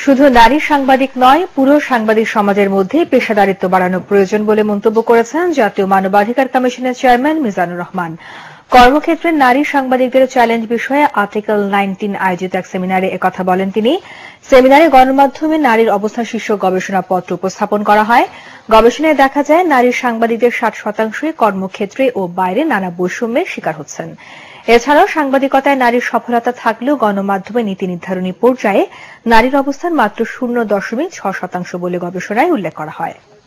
শুধু নারী সাংবাদিক নয়, পুরো সাংবাদিক সমাজের মধ্যে পেশাদারিত্ব বাড়ানো প্রয়োজন বলে মন্তব্য করেছেন জাতীয় মানবাধিকার কমিশনের চেয়ারম্যান মিজানুর রহমান। কর্মক্ষেত্রে নারী সাংবাদিকদের চ্যালেঞ্জ বিষয়ে আর্টিকেল 19 আয়োজিত এক সেমিনারে একথা বলেন তিনি। সেমিনারে গণমাধ্যমে নারীর অবস্থা শীর্ষক গবেষণাপত্র উপস্থাপন করা হয়। গবেষণায় দেখা যায়, নারী সাংবাদিকদের 60% কর্মক্ষেত্রে ও বাইরে নানা বৈষম্যের শিকার হচ্ছেন। এছাড়াও সাংবাদিকতায় নারীর সফলতা থাকলেও গণমাধ্যমে নীতি নির্ধারণী পর্যায়ে নারীর অবস্থান মাত্র 0.6% বলে গবেষণায় উল্লেখ করা হয়।